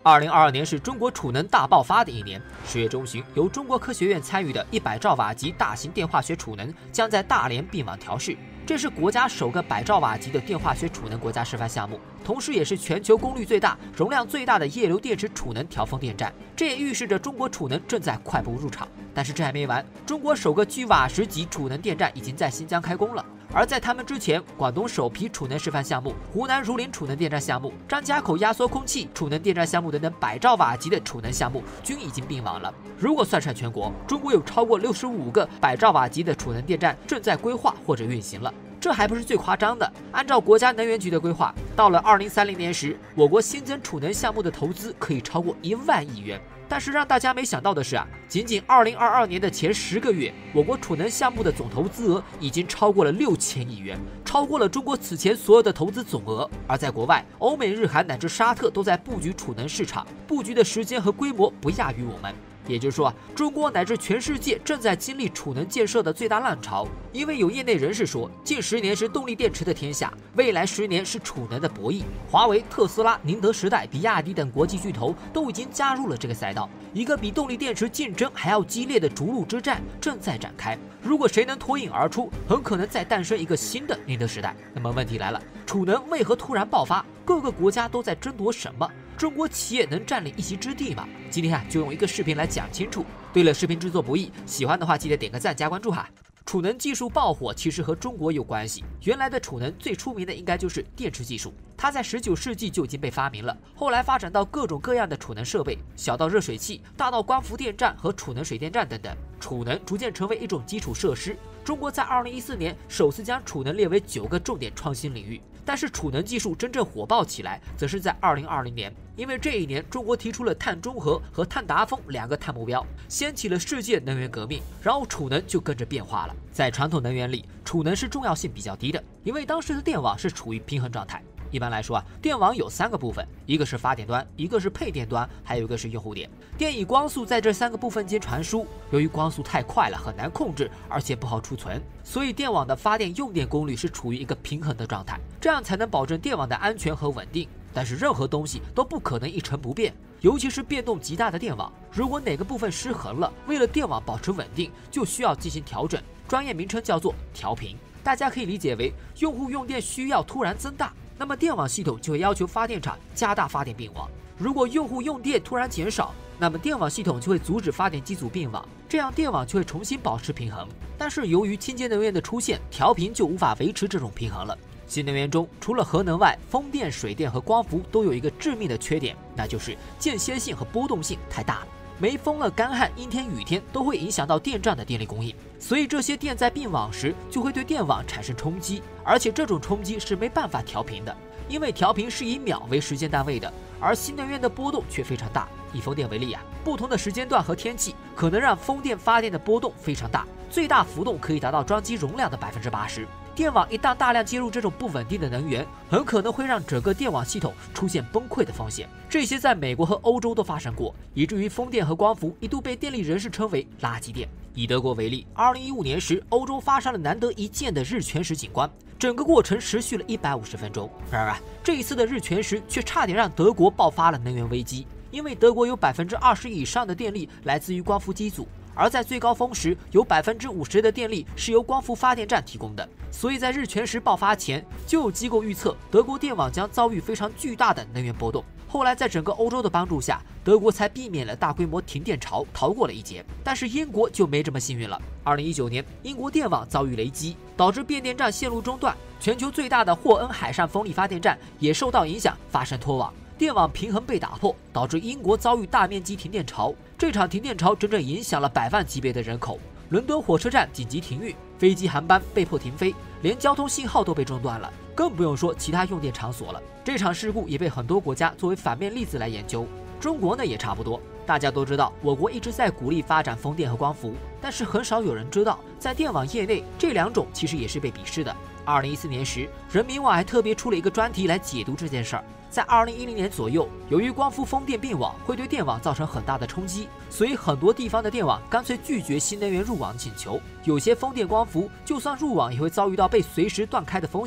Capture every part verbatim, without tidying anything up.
二零二二年是中国储能大爆发的一年。十月中旬，由中国科学院参与的一百兆瓦级大型电化学储能将在大连并网调试。这是国家首个百兆瓦级的电化学储能国家示范项目，同时也是全球功率最大、容量最大的液流电池储能调峰电站。这也预示着中国储能正在快步入场。但是这还没完，中国首个居瓦时级储能电站已经在新疆开工了。而在他们之前，广东首批储能示范项目、湖南儒林储能电站项目、张家口压缩空气储能电站项目等等百兆瓦级的储能项目均已经并网了。如果算上全国，中国有超过六十五个百兆瓦级的储能电站正在规划或者运行了。这还不是最夸张的，按照国家能源局的规划，到了二零三零年时，我国新增储能项目的投资可以超过一万亿元。但是让大家没想到的是啊，仅仅二零二二年的前十个月，我国储能项目的总投资额已经超过了六千亿元，超过了中国此前所有的投资总额。而在国外，欧美日韩乃至沙特都在布局储能市场，布局的时间和规模不亚于我们。也就是说啊，中国乃至全世界正在经历储能建设的最大浪潮。因为有业内人士说，近十年是动力电池的天下，未来十年是储能的博弈。华为、特斯拉、宁德时代、比亚迪等国际巨头都已经加入了这个赛道，一个比动力电池竞争还要激烈的逐鹿之战正在展开。如果谁能脱颖而出，很可能再诞生一个新的宁德时代。那么问题来了，储能为何突然爆发？各个国家都在争夺什么？中国企业能占领一席之地吗？今天啊，就用一个视频来讲清楚。对了，视频制作不易，喜欢的话记得点个赞加关注哈。储能技术爆火其实和中国有关系。原来的储能最出名的应该就是电池技术，它在十九世纪就已经被发明了，后来发展到各种各样的储能设备，小到热水器，大到光伏电站和储能水电站等等。储能逐渐成为一种基础设施。中国在二零一四年首次将储能列为九个重点创新领域，但是储能技术真正火爆起来，则是在二零二零年，因为这一年中国提出了碳中和和碳达峰两个碳目标，掀起了世界能源革命，然后储能就跟着变化了。在传统能源里，储能是重要性比较低的，因为当时的电网是处于平衡状态。一般来说啊，电网有三个部分，一个是发电端，一个是配电端，还有一个是用户点。电以光速在这三个部分间传输，由于光速太快了，很难控制，而且不好储存，所以电网的发电用电功率是处于一个平衡的状态，这样才能保证电网的安全和稳定。但是任何东西都不可能一成不变，尤其是变动极大的电网，如果哪个部分失衡了，为了电网保持稳定，就需要进行调整，专业名称叫做调频。大家可以理解为用户用电需要突然增大，那么电网系统就会要求发电厂加大发电并网。如果用户用电突然减少，那么电网系统就会阻止发电机组并网，这样电网就会重新保持平衡。但是由于清洁能源的出现，调频就无法维持这种平衡了。新能源中，除了核能外，风电、水电和光伏都有一个致命的缺点，那就是间歇性和波动性太大了。没风了、干旱、阴天、雨天都会影响到电站的电力供应，所以这些电在并网时就会对电网产生冲击，而且这种冲击是没办法调频的，因为调频是以秒为时间单位的，而新能源的波动却非常大。以风电为例啊，不同的时间段和天气可能让风电发电的波动非常大，最大幅度可以达到装机容量的百分之八十。电网一旦大量接入这种不稳定的能源，很可能会让整个电网系统出现崩溃的风险。这些在美国和欧洲都发生过，以至于风电和光伏一度被电力人士称为垃圾电。以德国为例，二零一五年时，欧洲发生了难得一见的日全食景观，整个过程持续了一百五十分钟。然而啊，这一次的日全食却差点让德国爆发了能源危机，因为德国有百分之二十以上的电力来自于光伏机组。而在最高峰时，有百分之五十的电力是由光伏发电站提供的，所以在日全食爆发前，就有机构预测德国电网将遭遇非常巨大的能源波动。后来在整个欧洲的帮助下，德国才避免了大规模停电潮，逃过了一劫。但是英国就没这么幸运了。二零一九年，英国电网遭遇雷击，导致变电站线路中断，全球最大的霍恩海上风力发电站也受到影响，发生脱网。电网平衡被打破，导致英国遭遇大面积停电潮。这场停电潮整整影响了百万级别的人口，伦敦火车站紧急停运，飞机航班被迫停飞，连交通信号都被中断了，更不用说其他用电场所了。这场事故也被很多国家作为反面例子来研究。中国呢也差不多。大家都知道，我国一直在鼓励发展风电和光伏，但是很少有人知道，在电网业内，这两种其实也是被鄙视的。二零一四年时，人民网还特别出了一个专题来解读这件事儿。在二零一零年左右，由于光伏风电并网会对电网造成很大的冲击，所以很多地方的电网干脆拒绝新能源入网请求。有些风电光伏就算入网，也会遭遇到被随时断开的风险。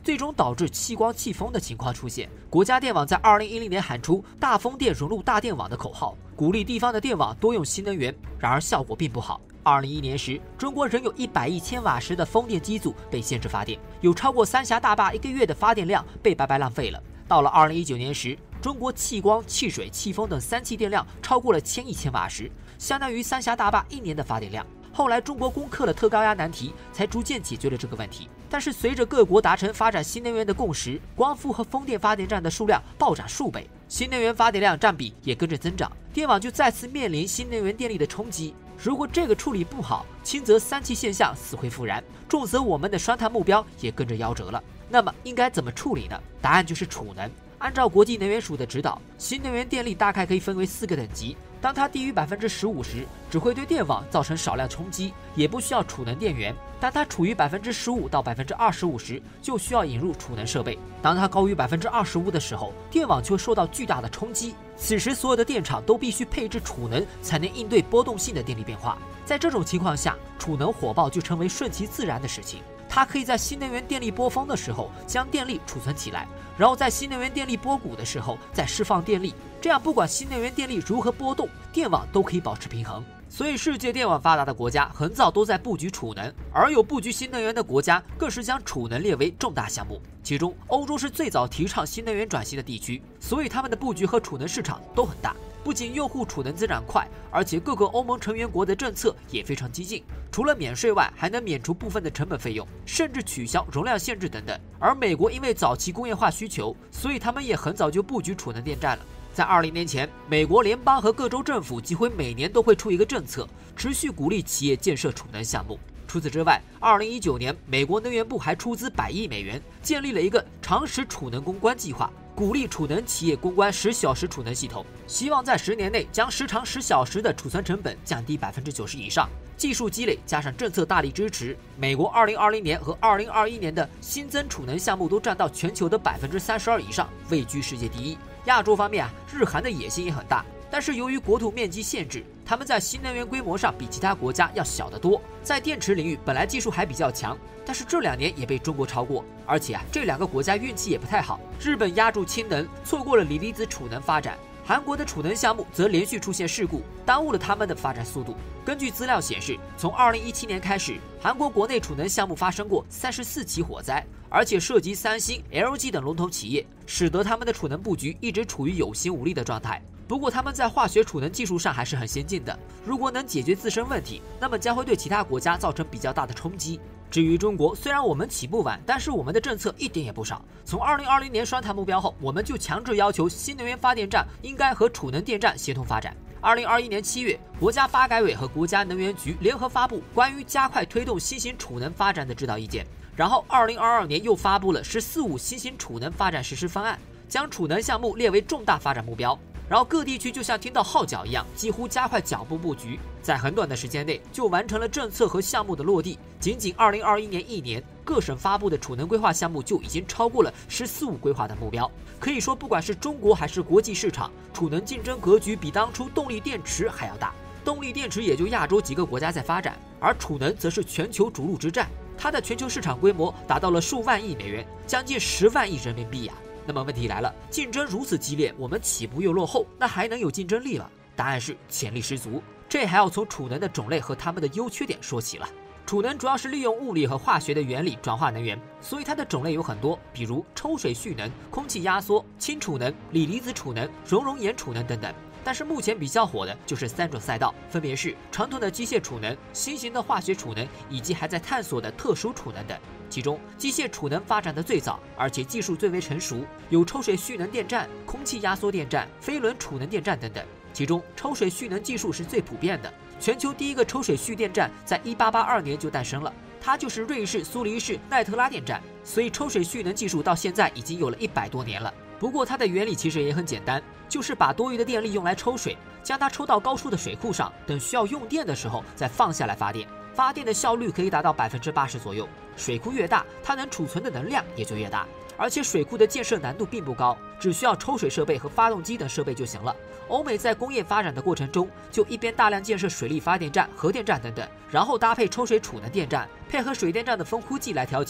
最终导致气光气风的情况出现。国家电网在二零一零年喊出“大风电融入大电网”的口号，鼓励地方的电网多用新能源，然而效果并不好。二零一一年时，中国仍有一百亿千瓦时的风电机组被限制发电，有超过三峡大坝一个月的发电量被白白浪费了。到了二零一九年时，中国气光、气水、气风等三气电量超过了千亿千瓦时，相当于三峡大坝一年的发电量。后来中国攻克了特高压难题，才逐渐解决了这个问题。但是随着各国达成发展新能源的共识，光伏和风电发电站的数量暴涨数倍，新能源发电量占比也跟着增长，电网就再次面临新能源电力的冲击。如果这个处理不好，轻则三气现象死灰复燃，重则我们的双碳目标也跟着夭折了。那么应该怎么处理呢？答案就是储能。按照国际能源署的指导，新能源电力大概可以分为四个等级。当它低于百分之十五时，只会对电网造成少量冲击，也不需要储能电源；当它处于百分之十五到百分之二十五时，就需要引入储能设备；当它高于百分之二十五的时候，电网就会受到巨大的冲击。此时，所有的电厂都必须配置储能，才能应对波动性的电力变化。在这种情况下，储能火爆就成为顺其自然的事情。它可以在新能源电力波峰的时候将电力储存起来，然后在新能源电力波谷的时候再释放电力，这样不管新能源电力如何波动，电网都可以保持平衡。所以世界电网发达的国家很早都在布局储能，而有布局新能源的国家更是将储能列为重大项目。其中欧洲是最早提倡新能源转型的地区，所以他们的布局和储能市场都很大。不仅用户储能增长快，而且各个欧盟成员国的政策也非常激进，除了免税外，还能免除部分的成本费用，甚至取消容量限制等等。而美国因为早期工业化需求，所以他们也很早就布局储能电站了。在二十年前，美国联邦和各州政府几乎每年都会出一个政策，持续鼓励企业建设储能项目。除此之外，二零一九年，美国能源部还出资百亿美元，建立了一个长时储能攻关计划，鼓励储能企业攻关十小时储能系统，希望在十年内将时长十小时的储存成本降低百分之九十以上。技术积累加上政策大力支持，美国二零二零年和二零二一年的新增储能项目都占到全球的百分之三十二以上，位居世界第一。亚洲方面啊，日韩的野心也很大，但是由于国土面积限制，他们在新能源规模上比其他国家要小得多。在电池领域本来技术还比较强，但是这两年也被中国超过。而且啊，这两个国家运气也不太好，日本压住氢能，错过了锂离子储能发展。韩国的储能项目则连续出现事故，耽误了他们的发展速度。根据资料显示，从二零一七年开始，韩国国内储能项目发生过三十四起火灾，而且涉及三星、L G 等龙头企业，使得他们的储能布局一直处于有心无力的状态。不过他们在化学储能技术上还是很先进的，如果能解决自身问题，那么将会对其他国家造成比较大的冲击。至于中国，虽然我们起步晚，但是我们的政策一点也不少。从二零二零年双碳目标后，我们就强制要求新能源发电站应该和储能电站协同发展。二零二一年七月，国家发改委和国家能源局联合发布关于加快推动新型储能发展的指导意见，然后二零二二年又发布了“十四五”新型储能发展实施方案，将储能项目列为重大发展目标。然后各地区就像听到号角一样，几乎加快脚步布局，在很短的时间内就完成了政策和项目的落地。仅仅二零二一年一年，各省发布的储能规划项目就已经超过了“十四五”规划的目标。可以说，不管是中国还是国际市场，储能竞争格局比当初动力电池还要大。动力电池也就亚洲几个国家在发展，而储能则是全球逐鹿之战，它的全球市场规模达到了数万亿美元，将近十万亿人民币呀、啊。那么问题来了，竞争如此激烈，我们起步又落后，那还能有竞争力吗？答案是潜力十足。这还要从储能的种类和它们的优缺点说起了。储能主要是利用物理和化学的原理转化能源，所以它的种类有很多，比如抽水蓄能、空气压缩、氢储能、锂离子储能、熔融岩储能等等。但是目前比较火的就是三种赛道，分别是传统的机械储能、新型的化学储能以及还在探索的特殊储能等。其中机械储能发展的最早，而且技术最为成熟，有抽水蓄能电站、空气压缩电站、飞轮储能电站等等。其中抽水蓄能技术是最普遍的，全球第一个抽水蓄电站在一八八二年就诞生了，它就是瑞士苏黎世奈特拉电站。所以抽水蓄能技术到现在已经有了一百多年了。不过它的原理其实也很简单，就是把多余的电力用来抽水，将它抽到高处的水库上，等需要用电的时候再放下来发电。发电的效率可以达到百分之八十左右。水库越大，它能储存的能量也就越大。而且水库的建设难度并不高，只需要抽水设备和发动机等设备就行了。欧美在工业发展的过程中，就一边大量建设水力发电站、核电站等等，然后搭配抽水储能电站，配合水电站的风呼计来调节。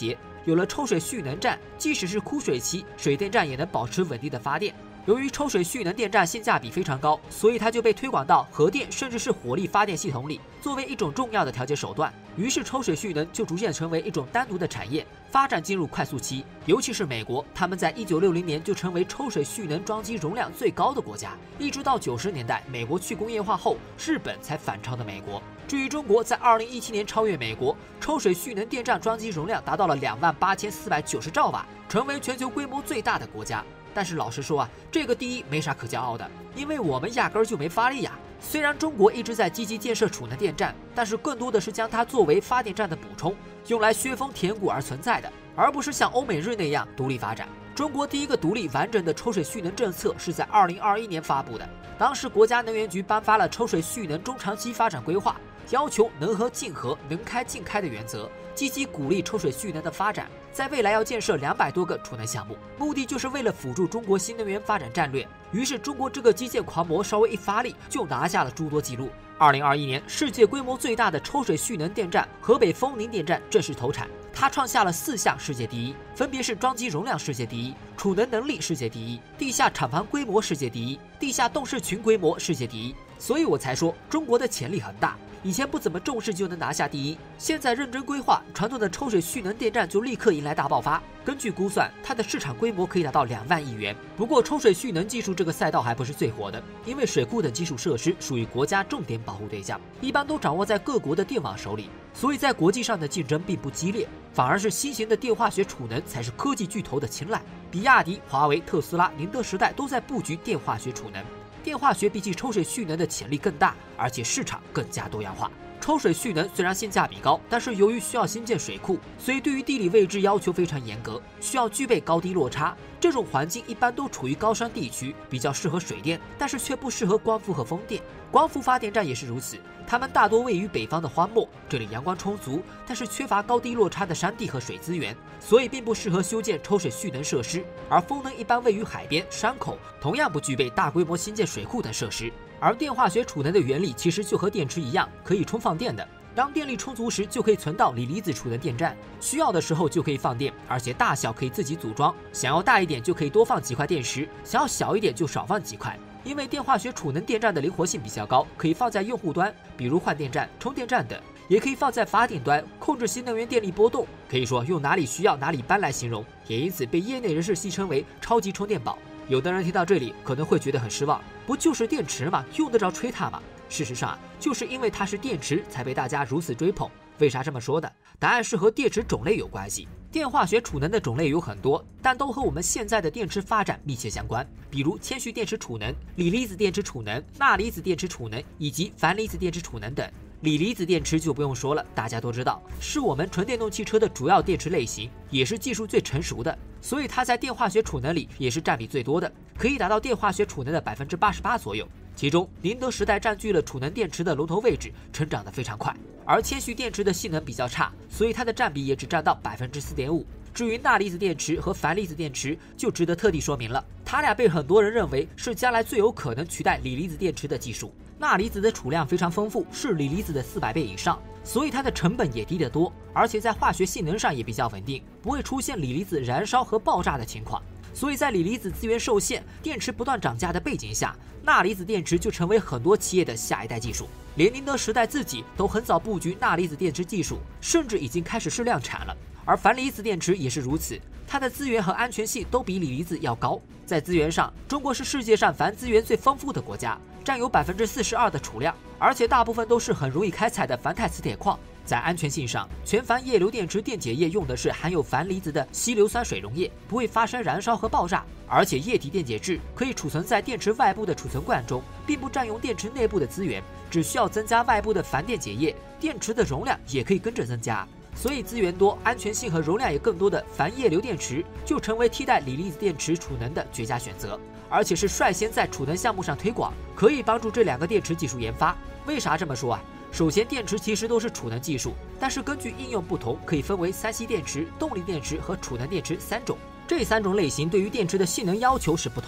有了抽水蓄能站，即使是枯水期，水电站也能保持稳定的发电。由于抽水蓄能电站性价比非常高，所以它就被推广到核电甚至是火力发电系统里，作为一种重要的调节手段。于是抽水蓄能就逐渐成为一种单独的产业，发展进入快速期。尤其是美国，他们在一九六零年就成为抽水蓄能装机容量最高的国家，一直到九十年代美国去工业化后，日本才反超的美国。至于中国，在二零一七年超越美国，抽水蓄能电站装机容量达到了两万八千四百九十兆瓦，成为全球规模最大的国家。但是老实说啊，这个第一没啥可骄傲的，因为我们压根儿就没发力呀。虽然中国一直在积极建设储能电站，但是更多的是将它作为发电站的补充，用来削峰填谷而存在的，而不是像欧美日那样独立发展。中国第一个独立完整的抽水蓄能政策是在二零二一年发布的，当时国家能源局颁发了抽水蓄能中长期发展规划，要求能合尽合、能开尽开的原则，积极鼓励抽水蓄能的发展，在未来要建设两百多个储能项目，目的就是为了辅助中国新能源发展战略。于是中国这个基建狂魔稍微一发力，就拿下了诸多纪录。二零二一年，世界规模最大的抽水蓄能电站河北丰宁电站正式投产，它创下了四项世界第一，分别是装机容量世界第一、储能能力世界第一、地下厂房规模世界第一、地下动视群规模世界第一。所以我才说中国的潜力很大，以前不怎么重视就能拿下第一，现在认真规划，传统的抽水蓄能电站就立刻迎来大爆发。根据估算，它的市场规模可以达到两万亿元。不过抽水蓄能技术这个赛道还不是最火的，因为水库等基础设施属于国家重点保护对象，一般都掌握在各国的电网手里，所以在国际上的竞争并不激烈，反而是新型的电化学储能才是科技巨头的青睐。比亚迪、华为、特斯拉、宁德时代都在布局电化学储能。电化学比起抽水蓄能的潜力更大，而且市场更加多样化。抽水蓄能虽然性价比高，但是由于需要新建水库，所以对于地理位置要求非常严格，需要具备高低落差。这种环境一般都处于高山地区，比较适合水电，但是却不适合光伏和风电。光伏发电站也是如此，它们大多位于北方的荒漠，这里阳光充足，但是缺乏高低落差的山地和水资源，所以并不适合修建抽水蓄能设施。而风能一般位于海边、山口，同样不具备大规模新建水库等设施。而电化学储能的原理其实就和电池一样，可以充放电的。当电力充足时，就可以存到锂离子储能电站，需要的时候就可以放电，而且大小可以自己组装。想要大一点就可以多放几块电池，想要小一点就少放几块。因为电化学储能电站的灵活性比较高，可以放在用户端，比如换电站、充电站等，也可以放在发电端，控制新能源电力波动。可以说用哪里需要哪里搬来形容，也因此被业内人士戏称为超级充电宝。有的人听到这里可能会觉得很失望，不就是电池吗？用得着吹它吗？事实上啊，就是因为它是电池，才被大家如此追捧。为啥这么说的？答案是和电池种类有关系。电化学储能的种类有很多，但都和我们现在的电池发展密切相关。比如铅蓄电池储能、锂离子电池储能、钠离子电池储能以及钒离子电池储能等。锂离子电池就不用说了，大家都知道，是我们纯电动汽车的主要电池类型，也是技术最成熟的，所以它在电化学储能里也是占比最多的，可以达到电化学储能的百分之八十八左右。其中，宁德时代占据了储能电池的龙头位置，成长得非常快。而铅蓄电池的性能比较差，所以它的占比也只占到百分之四点五。至于钠离子电池和钒离子电池，就值得特地说明了，它俩被很多人认为是将来最有可能取代锂离子电池的技术。钠离子的储量非常丰富，是锂离子的四百倍以上，所以它的成本也低得多，而且在化学性能上也比较稳定，不会出现锂离子燃烧和爆炸的情况。所以在锂离子资源受限、电池不断涨价的背景下，钠离子电池就成为很多企业的下一代技术。连宁德时代自己都很早布局钠离子电池技术，甚至已经开始试量产了。而钒离子电池也是如此，它的资源和安全性都比锂离子要高。在资源上，中国是世界上钒资源最丰富的国家，占有百分之四十二的储量，而且大部分都是很容易开采的钒钛磁铁矿。在安全性上，全钒液流电池电解液用的是含有钒离子的稀硫酸水溶液，不会发生燃烧和爆炸，而且液体电解质可以储存在电池外部的储存罐中，并不占用电池内部的资源，只需要增加外部的钒电解液，电池的容量也可以跟着增加。所以资源多、安全性和容量也更多的钒液流电池就成为替代锂离子电池储能的绝佳选择，而且是率先在储能项目上推广，可以帮助这两个电池技术研发。为啥这么说啊？首先，电池其实都是储能技术，但是根据应用不同，可以分为三烯电池、动力电池和储能电池三种。这三种类型对于电池的性能要求是不同的。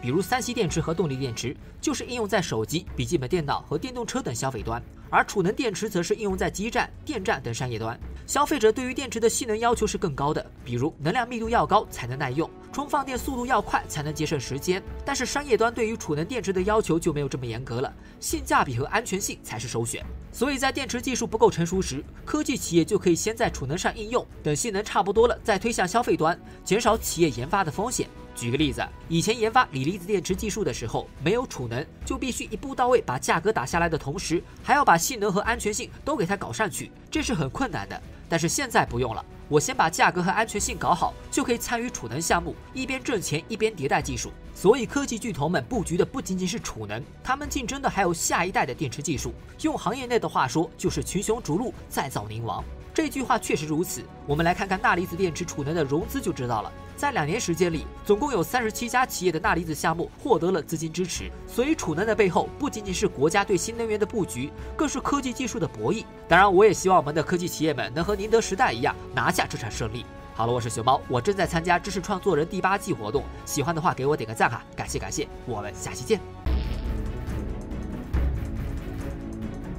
比如三烯电池和动力电池，就是应用在手机、笔记本电脑和电动车等消费端，而储能电池则是应用在基站、电站等商业端。消费者对于电池的性能要求是更高的，比如能量密度要高才能耐用，充放电速度要快才能节省时间。但是商业端对于储能电池的要求就没有这么严格了，性价比和安全性才是首选。所以在电池技术不够成熟时，科技企业就可以先在储能上应用，等性能差不多了再推向消费端，减少企业研发的风险。举个例子，以前研发锂离子电池技术的时候，没有储能，就必须一步到位把价格打下来的同时，还要把性能和安全性都给它搞上去，这是很困难的。但是现在不用了，我先把价格和安全性搞好，就可以参与储能项目，一边挣钱一边迭代技术。所以科技巨头们布局的不仅仅是储能，他们竞争的还有下一代的电池技术。用行业内的话说，就是群雄逐鹿，再造宁王。这句话确实如此，我们来看看钠离子电池储能的融资就知道了。在两年时间里，总共有三十七家企业的钠离子项目获得了资金支持。所以储能的背后不仅仅是国家对新能源的布局，更是科技技术的博弈。当然，我也希望我们的科技企业们能和宁德时代一样拿下这场胜利。好了，我是熊猫，我正在参加知识创作人第八季活动，喜欢的话给我点个赞哈，感谢感谢，我们下期见。